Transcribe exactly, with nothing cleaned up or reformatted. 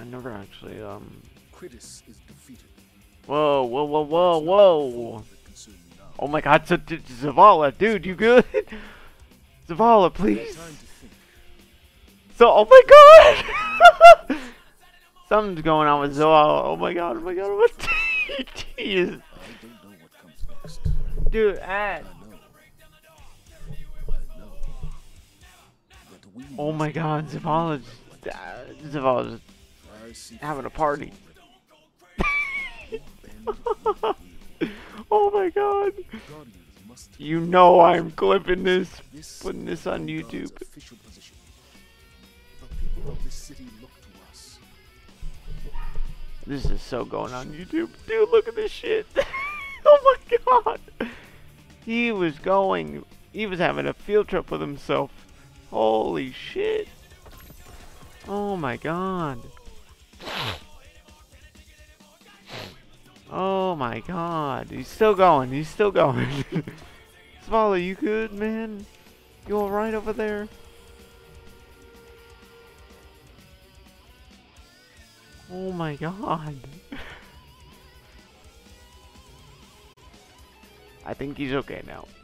never actually, um... Critis is defeated. Whoa, whoa, whoa, whoa, whoa! Oh my god, Z Z Zavala, dude, you good? Zavala, please! So, oh my god! Something's going on with Zavala. Oh my god, oh my god, what? He is... Dude, ad. Oh my god, Zavala's... Uh, Zavala's having a party. Oh my god. You know I'm clipping this, putting this on YouTube. This is so going on YouTube. Dude, look at this shit. Oh my god. He was going, he was having a field trip with himself. Holy shit. Oh my god. Oh my god. He's still going. He's still going. Zavala, you good, man? You alright over there? Oh my god. I think he's okay now.